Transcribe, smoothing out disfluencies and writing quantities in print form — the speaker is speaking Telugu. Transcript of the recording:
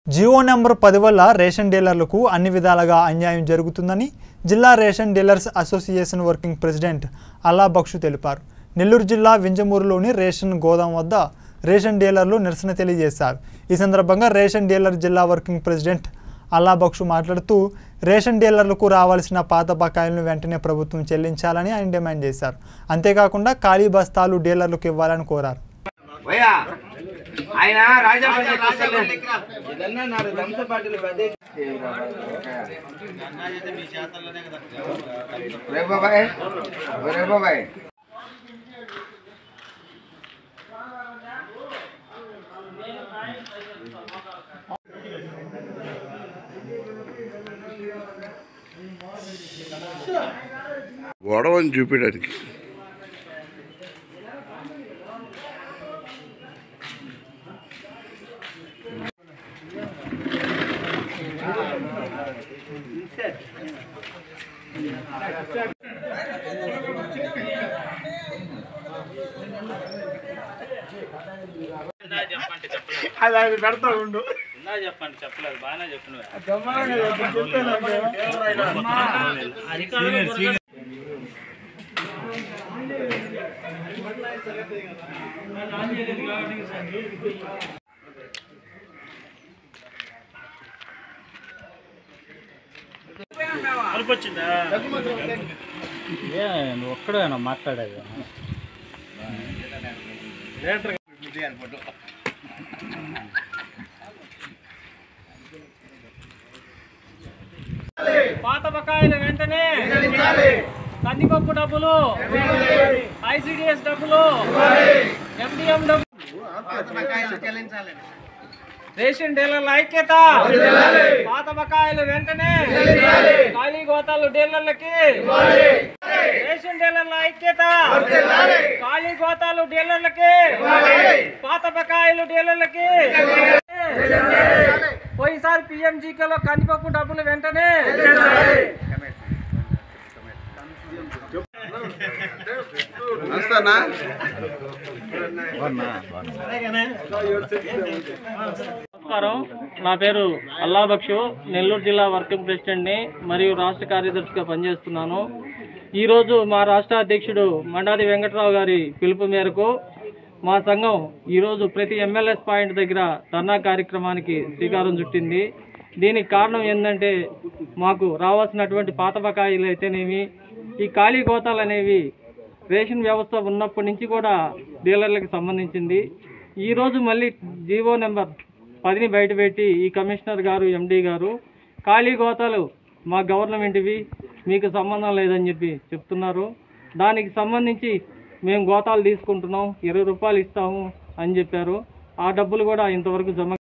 జియో నెంబర్ 10 వల్ల రేషన్ డీలర్లకు అన్ని విధాలుగా అన్యాయం జరుగుతుందని జిల్లా ration dealers association working president Allah Baksh తెలిపారు. నెల్లూరు జిల్లా వింజమూరులోని రేషన్ గోదాం వద్ద రేషన్ డీలర్లు నిరసన తెలియజేశారు. ఈ సందర్భంగా రేషన్ డీలర్ జిల్లా వర్కింగ్ ప్రెసిడెంట్ అల్లా బక్షు మాట్లాడుతూ రేషన్ డీలర్లకు రావాల్సిన పాత బకాయిలను వెంటనే ప్రభుత్వం చెల్లించాలని ఆయన డిమాండ్ చేశారు. అంతేకాకుండా ఖాళీ బస్తాలు డీలర్లకు ఇవ్వాలని కోరారు. ఆయన ఇదన్నా నాకు దంస పార్టీలు బాబాయ్ గొడవని చూపించడానికి అది పెడతా ఉండు. చెప్పండి చెప్పలేదు బాగానే చెప్పిన వచ్చిందా నువ్వు ఒక్కడేనా మాట్లాడేది పాత బకాయిలు వెంటనే కందిపప్పు డబ్బులు ఐసిడిఎస్ డబ్బులు ఎండిఎం డబ్బులు రేషన్ డీలర్ల ఐక్యత పాత బకాయిలు వెంటనే ఖాళీ గోతాలు డీలర్లకి రేషన్ డీలర్ల ఐక్యత ఖాళీ గోతాలు డీలర్లకి పాత బకాయిలు డీలర్లకి పోయినసారి పిఎంజీకేలో కందిపప్పు డబ్బులు వెంటనే నమస్కారం, నా పేరు అల్లా బక్షు, నెల్లూరు జిల్లా వర్కింగ్ ప్రెసిడెంట్ని మరియు రాష్ట్ర కార్యదర్శిగా పనిచేస్తున్నాను. ఈరోజు మా రాష్ట్ర అధ్యక్షుడు మండాది వెంకట్రావు గారి పిలుపు మేరకు మా సంఘం ఈరోజు ప్రతి ఎమ్మెల్యేస్ పాయింట్ దగ్గర ధర్నా కార్యక్రమానికి శ్రీకారం చుట్టింది. దీనికి కారణం ఏంటంటే మాకు రావాల్సినటువంటి పాత బకాయిలు అయితేనేమి, ఈ ఖాళీ గోతాలు అనేవి రేషన్ వ్యవస్థ ఉన్నప్పటి నుంచి కూడా డీలర్లకు సంబంధించింది. ఈరోజు మళ్ళీ జీవో నెంబర్ 10ని బయటపెట్టి ఈ కమిషనర్ గారు, ఎండీ గారు ఖాళీ గోతాలు మా గవర్నమెంట్వి, మీకు సంబంధం లేదని చెప్పి చెప్తున్నారు. దానికి సంబంధించి మేము గోతాలు తీసుకుంటున్నాం, 20 రూపాయలు ఇస్తాము అని చెప్పారు. ఆ డబ్బులు కూడా ఇంతవరకు జమ